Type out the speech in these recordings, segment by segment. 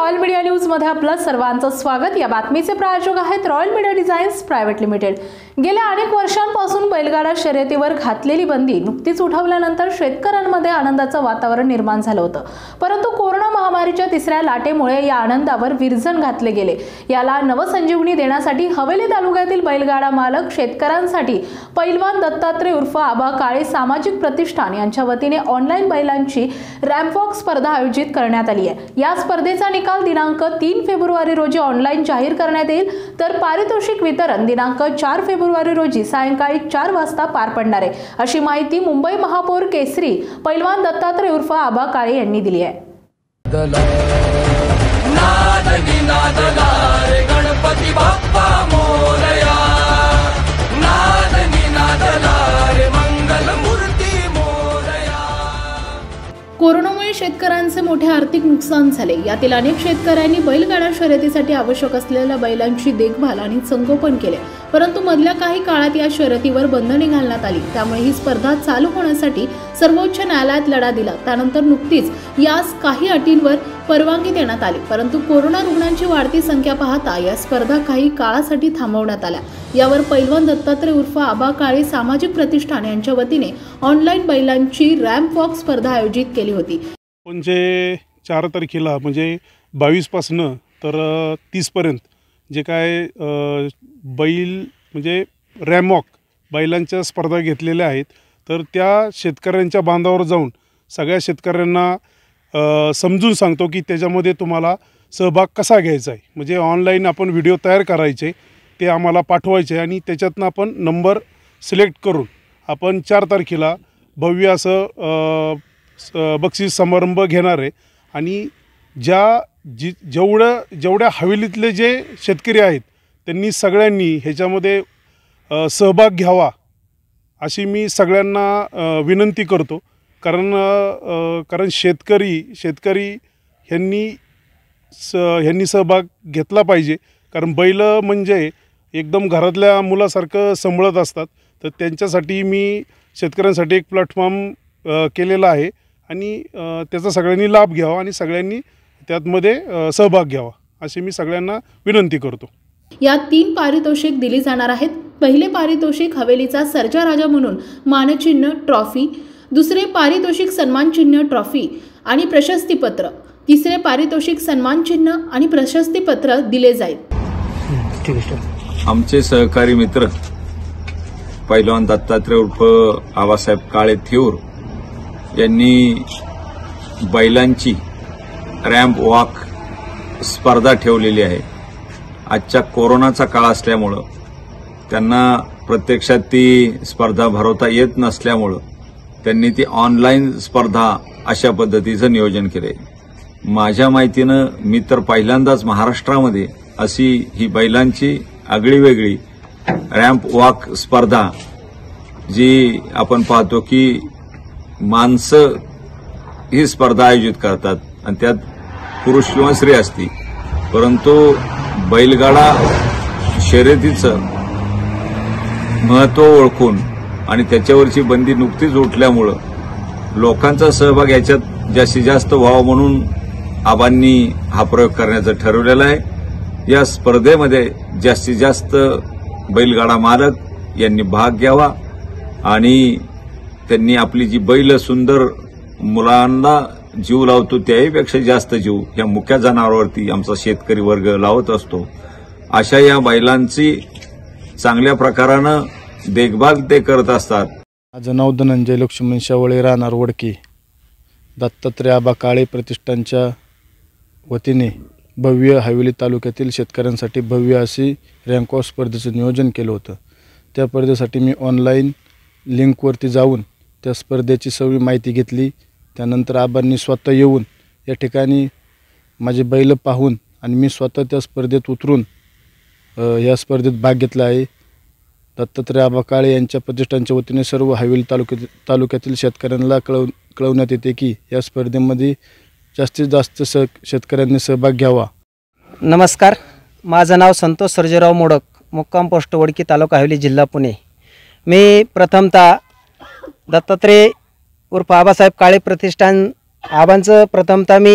Royal media news मध्ये आपलं सर्वांचं स्वागत। या बातमीचे प्रायोजक आहेत royal media designs private limited. गेल्या अनेक वर्षांपासून बैलगाडा शर्यतीवर घातलेली बंदी नुकतीच उठवल्यानंतर शेतकऱ्यांमध्ये आनंदाचं वातावरण निर्माण झालं होतं, परंतु कोरोना महामारीच्या तिसऱ्या लाटेमुळे या आनंदावर विरजण घातले गेले। याला नवसंजीवनी देण्यासाठी हवेली तालुक्यातील बैलगाडा मालक शेतकऱ्यांसाठी पैलवान दत्तात्रय उर्फ आबा काळे सामाजिक प्रतिष्ठान यांच्या वतीने ऑनलाईन बैलांची रॅम्प वॉक स्पर्धा आयोजित करण्यात आली आहे। या स्पर्धेचा निकाल दिनांक 3 फेब्रुवारी रोजी ऑनलाईन जाहीर करण्यात येईल, तर पारितोषिक वितरण दिनांक 4 फेब्रुवारी रोजी सायंकाळी 4 वाजता पार पडणार आहे, अशी माहिती मुंबई महापौर केसरी पैलवान दत्तात्रय उर्फ आबा काळे यांनी दिली आहे। गणपती बाप्पा मोरया, मंगल मूर्ती मोरया। कोरोनामुळे शेतकऱ्यांचे मोठे आर्थिक नुकसान झाले। यातील अनेक शेतकऱ्यांनी बैलगाडा शर्यतीसाठी आवश्यक असलेल्या बैलांची देखभाल आणि संगोपन केले, परंतु मधल्या काही काळात या शर्यतीवर बंधने घालण्यात आली। त्यामुळे ही स्पर्धा चालू होण्यासाठी सर्वोच्च न्यायालयात लढा दिला। त्यानंतर नुकतीच यास काही अटींवर परवानगी देण्यात आली, परंतु कोरोना रुग्णांची वाढती संख्या पाहता या स्पर्धा काही काळासाठी थांबवण्यात आल्या। यावर पैलवान दत्तात्रय उर्फ आबा काळे सामाजिक प्रतिष्ठान यांच्या वतीने ऑनलाईन बैलांची रॅम्प वॉक स्पर्धा आयोजित केली होती। 4 तारखेला म्हणजे 22 पासून तर 30 पर्यंत जे काय बैल म्हणजे रॅम्प वॉक बैलांच्या स्पर्धा घेतलेल्या आहेत, तर त्या शेतकऱ्यांच्या बांधावर जाऊन सगळ्या शेतकऱ्यांना समजून सांगतो की त्याच्यामध्ये तुम्हाला सहभाग कसा घ्यायचा आहे। म्हणजे ऑनलाईन आपण व्हिडिओ तयार करायचे, ते आम्हाला पाठवायचे आणि त्याच्यातनं आपण नंबर सिलेक्ट करून आपण 4 तारखेला भव्य असं बक्षीस समारंभ घेणार आहे। आणि जेवढ्या हवेलीतले जे शेतकरी आहेत त्यांनी सगळ्यांनी ह्याच्यामध्ये सहभाग घ्यावा अशी मी सगळ्यांना विनंती करतो। कारण शेतकरी ह्यांनी सहभाग घेतला पाहिजे, कारण बैल म्हणजे एकदम घरातल्या मुलासारखं सांभाळत असतात। तर त्यांच्यासाठी मी शेतकऱ्यांसाठी एक प्लॅटफॉर्म केलेला आहे आणि त्याचा सगळ्यांनी लाभ घ्यावा आणि सगळ्यांनी त्यातमध्ये सहभाग घ्यावा अशी मी सगळ्यांना विनंती करतो। यात 3 पारितोषिक दिली जाणार आहेत। पहिले पारितोषिक हवेलीचा सर्जा राजा म्हणून मानचिन्ह ट्रॉफी, दुसरे पारितोषिक सन्मानचिन्ह ट्रॉफी आणि प्रशस्तीपत्र, तिसरे पारितोषिक सन्मानचिन्ह आणि प्रशस्तीपत्र दिले जाईल। आमचे सहकारी मित्र पैलवान दत्तात्रय उर्फ आबासाहेब काळे थेऊर यांनी बैलांची रॅम्प वॉक स्पर्धा ठेवलेली आहे। आजच्या कोरोनाचा काळ असल्यामुळं त्यांना प्रत्यक्षात ती स्पर्धा भरवता येत नसल्यामुळं त्यांनी ती ऑनलाईन स्पर्धा अशा पद्धतीचं नियोजन केले। माझ्या माहितीनं मी तर पहिल्यांदाच महाराष्ट्रामध्ये अशी ही बैलांची आगळीवेगळी रॅम्प वॉक स्पर्धा, जी आपण पाहतो की माणसं ही स्पर्धा आयोजित करतात आणि त्यात पुरुष किंवा स्त्री असते, परंतु बैलगाडा शर्यतीचं महत्त्व ओळखून आणि त्याच्यावरची बंदी नुकतीच उठल्यामुळं लोकांचा सहभाग याच्यात जास्तीत जास्त व्हावा म्हणून आबांनी हा प्रयोग करण्याचं ठरवलेला आहे। या स्पर्धेमध्ये जास्तीत जास्त बैलगाडा मालक यांनी भाग घ्यावा आणि त्यांनी आपली जी बैल सुंदर मुलांना जीव लावतो त्याहीपेक्षा जास्त जीव या मुख्य जनावरांवरती आमचा शेतकरी वर्ग लावत असतो। अशा या बैलांची चांगल्या प्रकारानं देखभाल ते करत असतात। माझं नाव धनंजय लक्ष्मण शेवळे, राहणार वडकी। दत्तात्रय आबा काळे प्रतिष्ठानच्या वतीने भव्य हवेली तालुक्यातील शेतकऱ्यांसाठी भव्य अशी रॅम्प वॉक स्पर्धेचं नियोजन केलं होतं। त्या स्पर्धेसाठी मी ऑनलाईन लिंकवरती जाऊन त्या स्पर्धेची सगळी माहिती घेतली। त्यानंतर आबांनी स्वतः येऊन या ठिकाणी माझे बैल पाहून आणि मी स्वतः त्या स्पर्धेत उतरून या स्पर्धेत भाग घेतला आहे। दत्तात्रय आबा काळे यांच्या प्रतिष्ठानच्या वतीने सर्व हवेली तालुक्यातील शेतकऱ्यांना कळवण्यात येते की या स्पर्धेमध्ये जास्तीत जास्त शेतकऱ्यांनी सहभाग घ्यावा। नमस्कार, माझं नाव संतोष सर्जेराव मोडक, मुक्काम पोस्ट वडकी, तालुका हवेली, जिल्हा पुणे। मी प्रथमतः दत्तात्रय उर्फ आबासाहेब काळे प्रतिष्ठान आबांचं प्रथमतः मी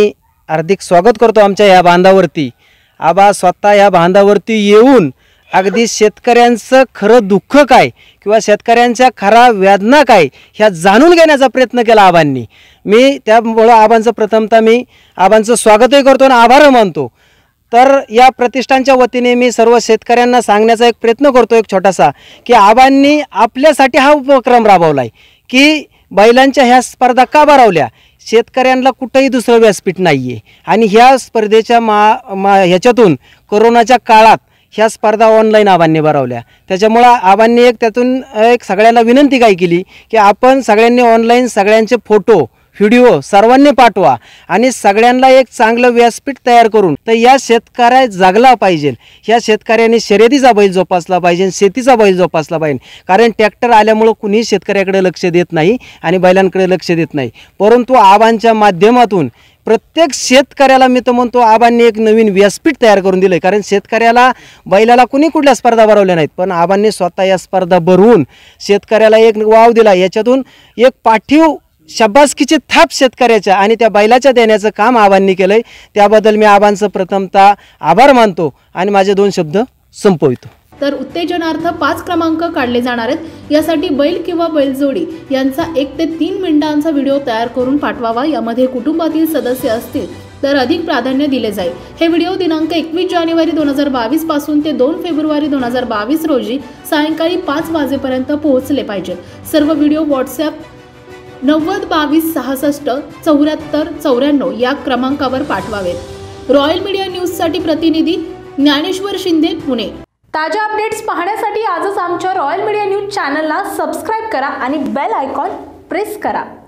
हार्दिक स्वागत करतो आमच्या ह्या बांधावरती. आबा स्वतः ह्या बांधावरती येऊन अगदी शेतकऱ्यांचं खरं दुःख काय किंवा शेतकऱ्यांच्या खरा वेदना काय ह्या जाणून घेण्याचा प्रयत्न केला आबांनी. मी त्यामुळं आबांचं प्रथमतः मी आबांचं स्वागतही करतो आणि आभार मानतो. तर या प्रतिष्ठानच्या वतीने मी सर्व शेतकऱ्यांना सांगण्याचा एक प्रयत्न करतो एक छोटासा, की आबांनी आपल्यासाठी हा उपक्रम राबवला आहे की बैलांच्या ह्या स्पर्धा का भरवल्या. शेतकऱ्यांना कुठंही दुसरं व्यासपीठ नाही आहे आणि ह्या स्पर्धेच्या ह्याच्यातून कोरोनाच्या काळात ह्या स्पर्धा ऑनलाईन आबांनी भरवल्या. त्याच्यामुळं आबांनी एक त्यातून एक सगळ्यांना विनंती काय केली की आपण सगळ्यांनी ऑनलाईन सगळ्यांचे फोटो व्हिडिओ सर्वांनी पाठवा आणि सगळ्यांना एक चांगलं व्यासपीठ तयार करून तर या शेतकऱ्या जगला पाहिजे. ह्या शेतकऱ्यांनी शर्यतीचा बैल जोपासला पाहिजे, शेतीचा बैल जोपासला पाहिजे. कारण ट्रॅक्टर आल्यामुळं कुणीही शेतकऱ्याकडे लक्ष देत नाही आणि बैलांकडे लक्ष देत नाही. परंतु आबांच्या माध्यमातून प्रत्येक शेतकऱ्याला मी तर म्हणतो आबांनी एक नवीन व्यासपीठ तयार करून दिलं. कारण शेतकऱ्याला बैलाला कुठल्या स्पर्धा भरवल्या नाहीत, पण आबांनी स्वतः या स्पर्धा भरवून शेतकऱ्याला एक वाव दिला. याच्यातून एक पाठीव शाबासकीची थाप शेतकऱ्याच्या आणि त्या बैलाच्या देण्याचं काम आबांनी केलंय. त्याबद्दल मी आबांचं प्रथमतः आभार मानतो आणि माझे 2 शब्द संपवितो. तर उत्तेजनार्थ 5 क्रमांक काढले जाणार आहेत. यासाठी बैल किंवा बैलजोडी यांचा 1 ते 3 मिनिटांचा व्हिडिओ तयार करून पाठवावा. यामध्ये कुटुंबातील सदस्य असतील तर अधिक प्राधान्य दिले जाईल. हे व्हिडिओ दिनांक 21 जानेवारी 2022 पासून ते 2 फेब्रुवारी 2022 रोजी सायंकाळी 5 वाजेपर्यंत पोहोचले पाहिजेत. सर्व व्हिडिओ व्हॉट्सॲप 90 22 66 74 94 या क्रमांकावर पाठवावेत. रॉयल मीडिया न्यूजसाठी प्रतिनिधी ज्ञानेश्वर शिंदे, पुणे. ताज्या अपडेट्स पाहण्यासाठी आजच आमच्या रॉयल मीडिया न्यूज चॅनलला सबस्क्राईब करा आणि बेल आयकॉन प्रेस करा.